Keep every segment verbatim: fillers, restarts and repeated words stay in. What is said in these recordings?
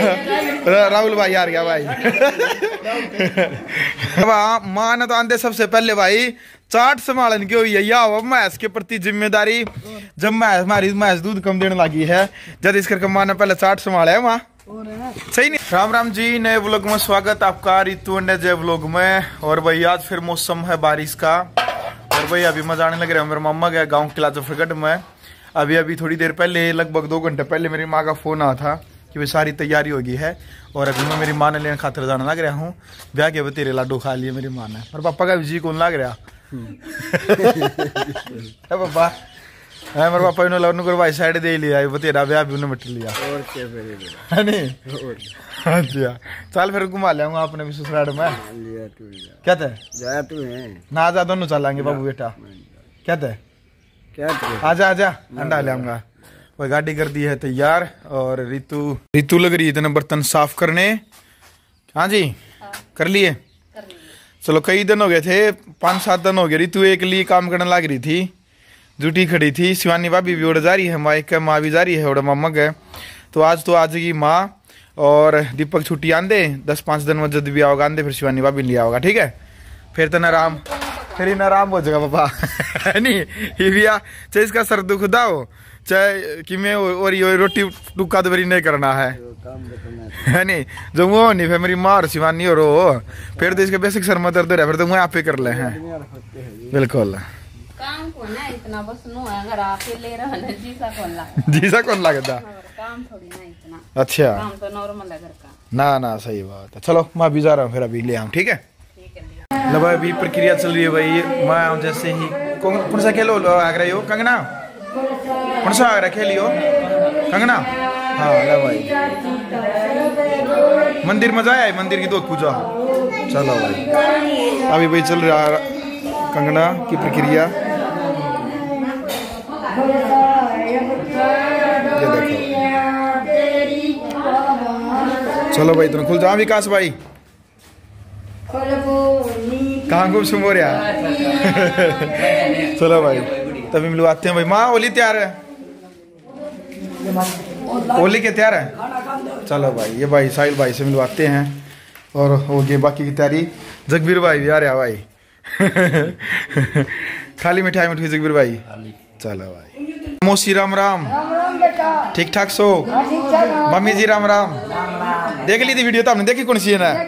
राहुल भाई हार गया भाई। माँ ने तो आंदे सबसे पहले भाई चाट संभालन की हुई है या मैच के प्रति जिम्मेदारी। जब मैच हमारी मैच दूध कम देने लगी है जब इस करके माँ ने पहले चाट संभाला है माँ सही नहीं। राम राम जी, नए व्लॉग में स्वागत आपका रितु अंडे जय व्लॉग में। और भाई आज फिर मौसम है बारिश का और भाई अभी मजा आने लग रहा है। मेरे मामा गए गाँव किला जफरगढ़ में अभी अभी थोड़ी देर पहले लगभग दो घंटे पहले मेरी माँ का फोन आया था कि भाई सारी तैयारी हो गई है और अभी मैं मेरी माँ ने लेने खातिर जाने लग रहा हूँ। ब्याह के तेरे लाडू खा लिए मेरी माँ ने और पापा का भी जी कौन लग रहा पापा है मेरे पापा ने लवनु कर भाई साइड दे लिया तेरा ब्याह भी उन्हें मट लिया और क्या है नहीं। अच्छा चल फिर घुमा ले आपने भी ससुराल में क्या थे जा तू है ना आजा दोनों चलेंगे बाबू बेटा क्या थे क्या आजा आजा अंडा ले आऊंगा। वही गाड़ी कर दी है तैयार और रितु रितु लग रही है इतने बर्तन साफ करने। हाँ जी कर लिए चलो कई दिन हो गए थे पाँच सात दिन हो गए रितु एक लिए काम करने लग रही थी जुटी खड़ी थी। शिवानी भाभी भी उड़ जा रही है माइक का माँ भी जा रही है उड़ा मम्मा है तो आज तो आज की माँ और दीपक छुट्टी आंदे दस पाँच दिन में जब भी आओगा आंदे फिर शिवानी भाभी लिया होगा ठीक है फिर तो आराम फिर इन आराम हो जाएगा पापा नहीं ये भी आ चाहे इसका सर दुख दाओ चाहे कि मैं और ये रोटी टुक्का तो नहीं करना है है नहीं जो वो नहीं फिर मेरी माँ और शिवानी और वो फिर तो इसके बेसिक सर में दर्द रहा फिर तो मैं आप ही कर ले हैं बिल्कुल काम को ना इतना बस नो अगर आप ले रहा है जीसा कौन लगता जीसा कौन लगता काम थोड़ी ना इतना अच्छा काम तो नॉर्मल है घर का ना ना सही बात है। चलो मैं भी जा रहा हूँ फिर अभी ले आऊँ ठीक है लो भाई अभी प्रक्रिया चल रही है भाई मैं आऊँ जैसे ही कौन कौन सा खेलो आग रही हो कंगना कौन सा आग रहा खेलियो कंगना हाँ लो भाई मंदिर में जाया है मंदिर की तो पूजा चलो भाई अभी भाई चल रहा कंगना की प्रक्रिया ये देखो चलो भाई तुम खुल जाओ विकास भाई कहाँ गुम सुम हो रहा चलो भाई तभी मिलवाते हैं भाई माँ होली तैयार है होली के तैयार है चलो भाई ये भाई साहिल भाई से मिलवाते हैं और हो गई बाकी की तैयारी। जगबीर भाई भी आ रहा भाई खाली मिठाई मिठाई जगबीर भाई चलो भाई मौसी राम राम ठीक ठाक सो मम्मी जी राम राम देख ली थी वीडियो तो आपने देखी कौन सी है ना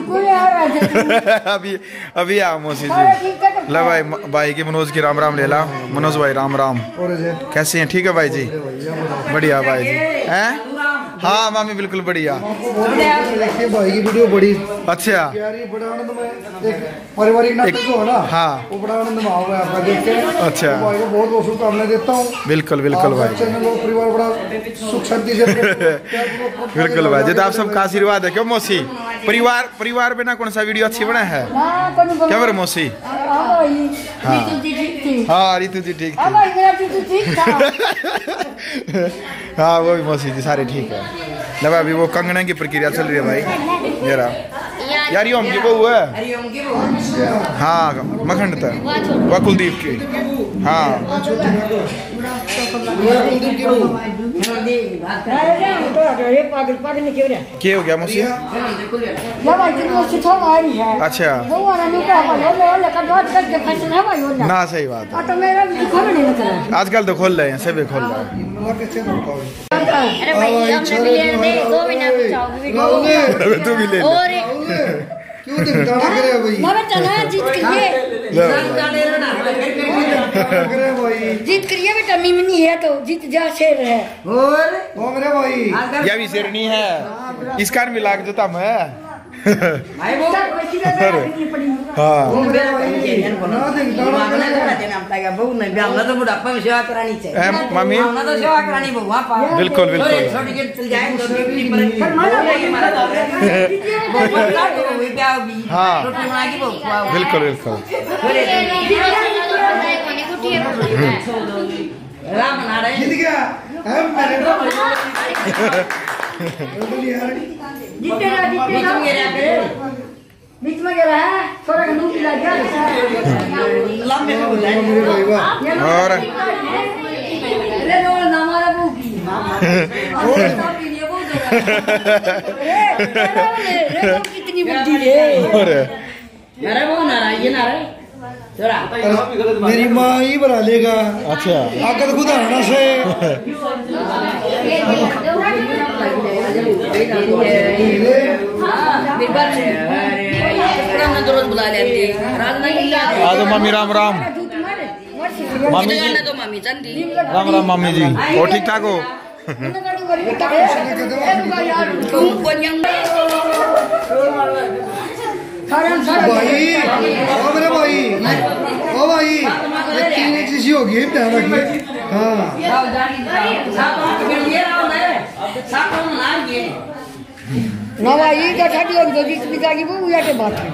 अभी अभी आ मौसी जी ला भाई भाई की मनोज की राम राम ले ला मनोज भाई राम राम कैसे हैं ठीक है भाई जी बढ़िया भाई जी हैं हाँ मामी बिल्कुल बढ़िया भाई की वीडियो बड़ी अच्छा बड़ा आनंद में एक पारिवारिक नाटक जो है ना हाँ वो बड़ा आनंद में आओगे आपका देख के अच्छा भाई को बहुत बहुत शुभकामनाएं देता हूँ बिल्कुल बिल्कुल भाई परिवार बड़ा सुख शांति से बिल्कुल भाई जी तो आप सबका आशीर्वाद है क्यों मौसी परिवार परिवार बिना कौन सा वीडियो अच्छी बना है क्या मेरे मौसी हाँ हाँ रितु जी ठीक हाँ वो भी मौसी जी सारे ठीक है लगा अभी वो कंगना की प्रक्रिया चल रही है भाई ये रहा यार ये की बहू है हाँ मखंड था वह कुलदीप की हाँ क्या हो गया मौसी अच्छा ना सही बात है आजकल तो खोल रहे हैं सभी खोल रहे हैं अरे भाई हमने भी ले दे दो महीना बचाओगे तू भी ले और क्यों दिखाना करे भाई मैं चला जीत करिए जीत करिए बेटा मिमनी है तो जीत जा शेर है और ओ मेरे भाई यह भी शेरनी है इसका भी लाग जाता मैं भाई वो हाँ मम्मी बिल्कुल बिल्कुल हाँ बिल्कुल बिल्कुल बीच में गया है थोड़ा दूध पिला दिया और ले लो हमारा बुकी कितनी बुद्धि रे। और मेरी माँ ही बना लेगा। अच्छा आकर खुदा आना से आज मम्मी राम राम मम्मी जी राम राम मम्मी जी वो ठीक ठाक हो भाई ओ मेरे भाई ओ भाई ये तीन चीज़ होगी ध्यान रखिए। हाँ ना भाई क्या ठाटी होगी तो जिस पिता की वो या के बात है।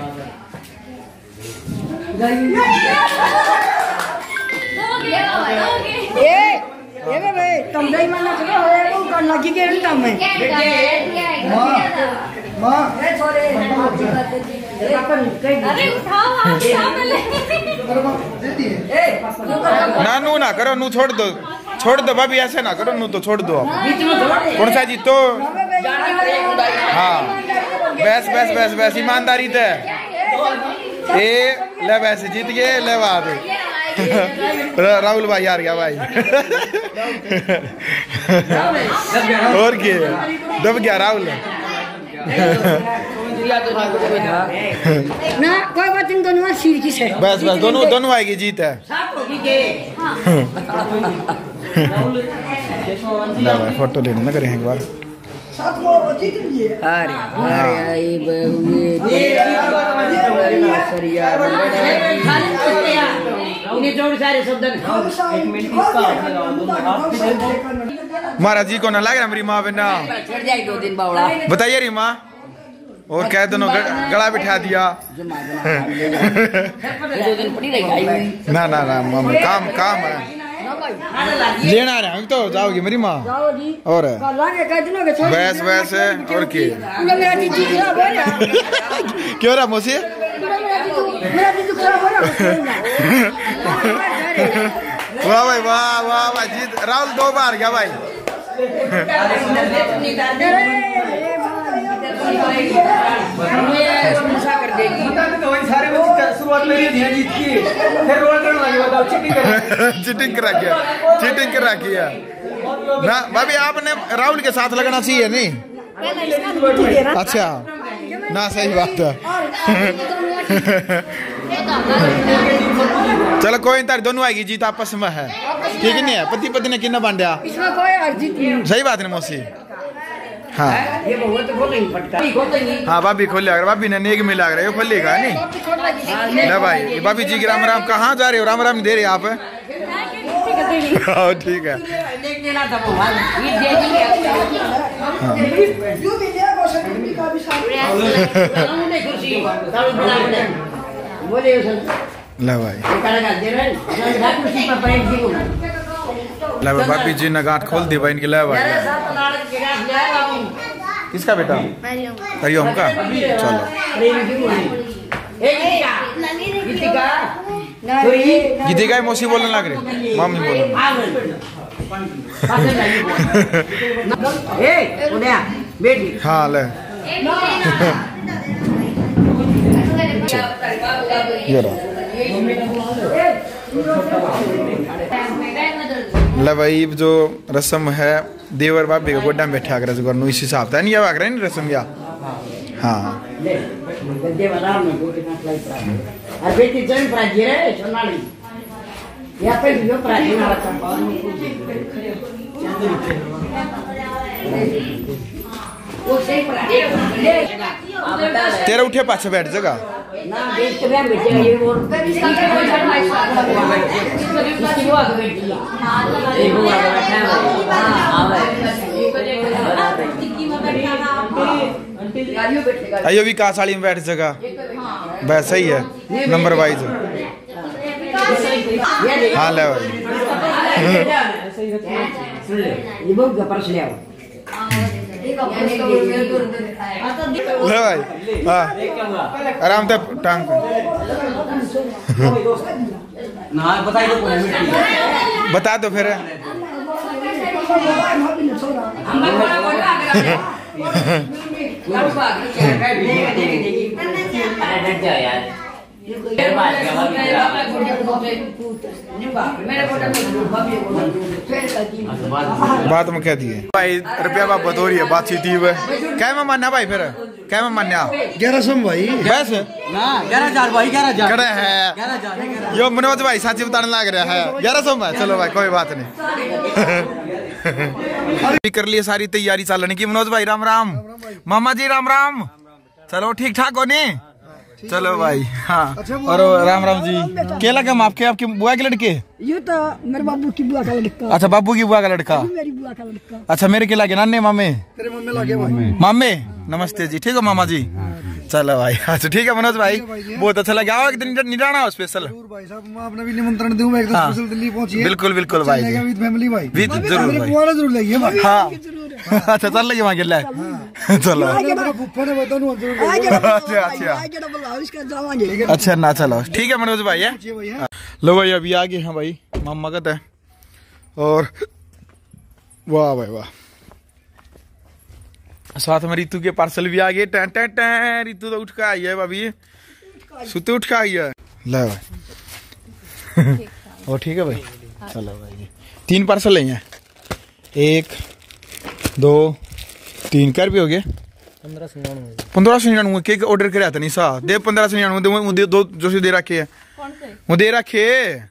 ए ये भाई तुम दही माना करो है वो करना की के तम में मां मां अरे उठाओ आप सामने ना नू ना करो नू छोड़ दो छोड़ दो भाभी ऐसे ना करो नू तो छोड़ दो आप कौन सा जीतो हाँ बस बस बस बस ईमानदारी थे ए ले वैसे जीत गए ले बात राहुल भाई हार गया भाई और क्या दब गया राहुल ना कोई बात नहीं दोनों सिर की से बस बस दोनों दोनों आएगी जीत है ना भाई फोटो लेने ना करें एक बार अरे अरे बहुए महाराज जी को ना लग रहा मेरी माँ पे ना बताइए री माँ और कह दोनों गला बिठा दिया ना ना ना मामा काम काम है लेना रहा हूँ तो जाओगी मेरी माँ और बस बस और क्या क्यों रहा मोसी वाह भाई वाह वाह वाह जीत राहुल दो बार गया भाई कर देगी सारे शुरुआत में जीत की फिर रोल करने लगे बताओ चीटिंग कर चीटिंग करा किया चीटिंग करा किया ना भाभी आपने राहुल के साथ लगना चाहिए नहीं अच्छा ना सही बात है चलो कोई तार दोनों आएगी जीत आपस में है ठीक नहीं है पति पत्नी ने कितना बांटा सही बात है मौसी हाँ हाँ भाभी खोले अगर भाभी ने नेक मिला अगर ये खोलेगा नहीं ना भाई भाभी जी की राम राम कहाँ जा रहे हो राम राम दे रहे आप ठीक है ला भाई ला भाभी जी ने गांठ खोल दी भाई इनकी ला भाई किसका बेटा हरिओम का चलो गीतिका मौसी बोलने लग रही मम्मी बोलने हाँ ले ले भाई जो रस्म है देवर भाभी का गोड्डा में बैठा कर इस हिसाब से नहीं आग रहा रस्म या हाँ तेरा उठे पाछे बैठ जगह अयो भी का साड़ी में बैठ जगह बस सही है नंबर वाइज हाँ ले भाई ले भाई हाँ आराम से टांग बता दो फिर बात में कह दिए भाई रुपया बाबत हो रही है बातचीत क्या मैं मान्या भाई फिर क्या मैं मान्या ग्यारह सौ भाई बस ग्यारह हजार भाई ग्यारह हजार करे है यो मनोज भाई साची बताने लग रहा है ग्यारह सौ में चलो भाई कोई बात नहीं कर लिए सारी तैयारी चलने की मनोज भाई राम राम मामा जी राम राम चलो ठीक ठाक हो नहीं चलो भाई हाँ और राम राम जी क्या लगा आपके आपकी बुआ के लड़के ये तो मेरे बाबू की बुआ का लड़का अच्छा बाबू की बुआ का लड़का मेरी बुआ का लड़का अच्छा मेरे के लगे नाने मामे तेरे मम्मी लगे भाई मामे नमस्ते जी ठीक है मामा जी चलो भाई अच्छा ठीक है मनोज भाई बहुत अच्छा लगा आओ एक दिन निराना हो स्पेशल भाई साहब मैं अपना भी निमंत्रण दूं मैं एक दिन स्पेशल दिल्ली पहुंची बिल्कुल बिल्कुल भाई विद फैमिली भाई विद जरूर भाई बुआ जरूर लेंगे भाई हाँ अच्छा चल लगे वहाँ गिल्ला चलो मेरा फुफ्फा ने बताऊं जरूर अच्छा अच्छा अच्छा ना चलो ठीक है मनोज भाई है लो भाई अभी आगे हैं भाई मामा कहते हैं और वाह भाई वाह साथ में रितु के पार्सल भी आ गए टैं टैं टैं रितु तो उठ के आई है भाभी सुते उठ के आई है ले भाई और ठीक है भाई चलो भाई तीन पार्सल ले हैं एक दो तीन कर भी हो गए पंद्रह सौ निन्यानवे केक ऑर्डर कराया था नहीं सा दे पंद्रह सौ निन्यानवे दो जो दे रखे है वो दे रखे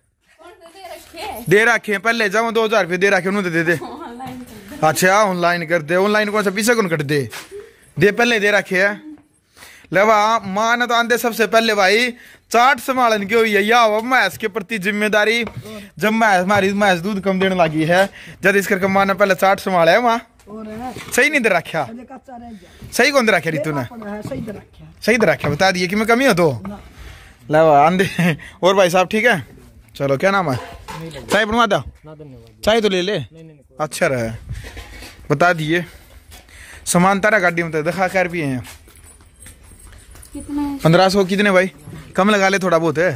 दे रखे पहले जाओ दो हजार रुपये दे रखे उन्होंने दे दे अच्छा ऑनलाइन कर दे ऑनलाइन कौन सा पीछे कौन कट दे दे पहले दे रखे है ले वाह माँ ने तो आंदे सबसे पहले भाई चाट संभालन की हुई है या मैस के प्रति जिम्मेदारी जब मैस हमारी मैस दूध कम देने लगी है जब इस करके माँ ने पहले चाट संभाला है वहाँ सही नहीं दे रखा सही कौन दे रखे रितु ने सही दे रखा बता दिए कि मैं कमी हो तो ले वाह आंदे और भाई साहब ठीक है चलो क्या नाम है चाय बनवा दो चाय तो ले ले अच्छा रहा बता दिए सामान तारा गाड़ी में दिखा कर भी हैं पंद्रह सौ कितने भाई कम लगा ले थोड़ा बहुत है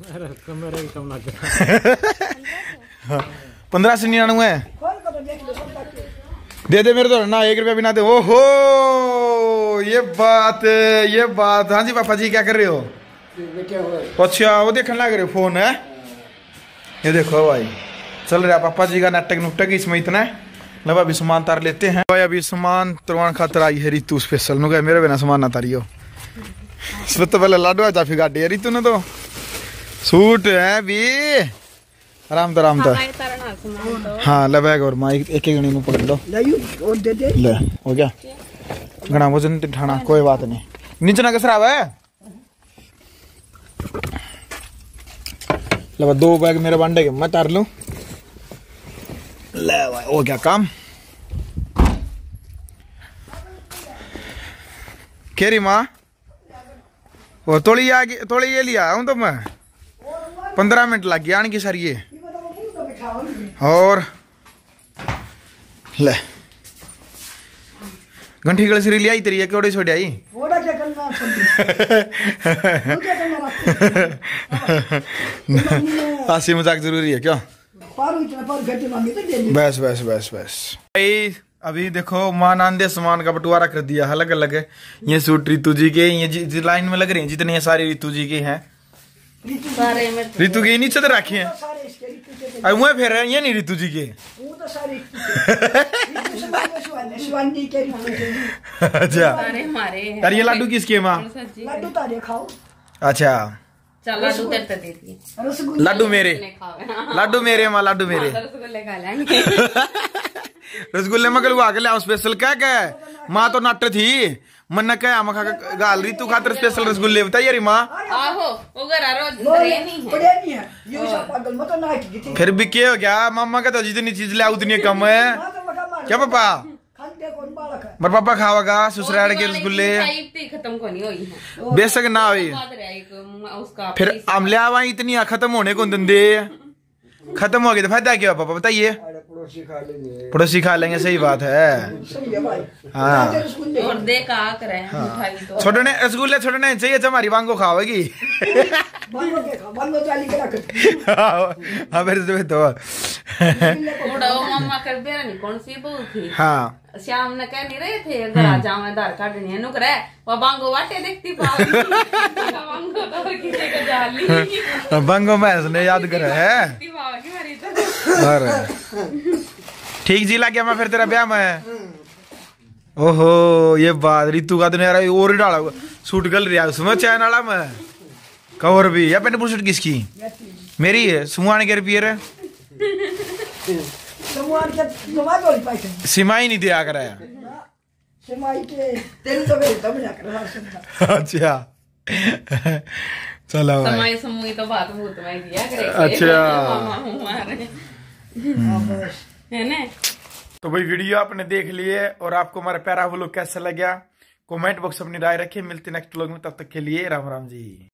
पंद्रह सौ निन्यानवे दे दे मेरे तो ना एक रुपया भी ना दे ओहो ये बात ये बात हाँ जी पापा जी क्या कर रहे हो अच्छा वो देखने लग रहे हो फोन है ये देखो भाई चल रहा पापा जी का नाटक नुटक इसमें इतना है लब अभी सामान तार लेते हैं भाई अभी सामान तरवान खातर आई है रितु स्पेशल नु मेरे बिना सामान ना तारियो इसमें तो पहले लाडू आ फिर गाड़ी है रितु ने तो सूट है भी आराम तो आराम तो हाँ ले बैग और माँ एक एक गणी में पकड़ लो ले हो गया घना वजन ठाना कोई बात नहीं नीचे ना कसरा है ले दो बैग मेरे बांडे के मैं तार लूं ले भाई हो गया काम केरी माँ वो थोड़ी आगे थोड़ी ये लिया हूँ तो मैं पंद्रह मिनट लग गया की सर ये और ले घंटी गल सिरी लिया तेरी केवड़े छोड़ आई हासी मजाक जरूरी है क्या बस बस बस बस भाई अभी देखो मान आंदे सामान का बंटवारा कर दिया अलग अलग है ये सूट रितु जी के ये लाइन में लग रहे हैं जितने सारे रितु जी के हैं रितु के नीचे तो रखे हैं अब वह फिर ये नहीं रितु जी के अच्छा अरे ये लाडू किसके माँ अच्छा लाडू मेरे लाडू मेरे माँ लाडू मेरे रसगुल्ले में कल आगे ले स्पेशल क्या क्या माँ तो नाट्य थी मन क्या मखा गाल रही तू खातर स्पेशल रसगुल्ले बताइए रे माँ फिर भी क्या हो गया मामा का तो जितनी चीज ले उतनी कम है क्या पापा मर पापा खावागा ससुराल के रसगुल्ले बेशक ना हुई फिर आमले आवा इतनी खत्म होने को दे खत्म हो गई तो फायदा क्या पापा बताइए पड़ोसी खा लेंगे सही बात है हाँ छोड़ने रसगुल्ले छोड़ने चाहिए हमारी वांगो खाओगी हाँ फिर तो हाँ श्याम ने कह नहीं रहे थे घर आ जाओ आधार कार्ड नहीं नुक रहे वो बांगो वाटे देखती पाओ बांगो तो किसी का जाली बंगो मैं इसने याद करे है ठीक जी लग गया मैं फिर तेरा ब्याह में ओहो ये बात रितु का तो यार और ही डाला सूट गल रहा उसमें चैन वाला में कवर भी या पेंट शूट किसकी मेरी है सुमान के रुपये रे सिमाई नहीं दिया कराया अच्छा चलो समय समूह तो बात बहुत में दिया करे अच्छा है ना। तो भाई वीडियो आपने देख लिए और आपको हमारा प्यारा व्लॉग कैसा लगा कमेंट बॉक्स अपनी राय रखिए। मिलते नेक्स्ट व्लॉग में, तब तक के लिए राम राम जी।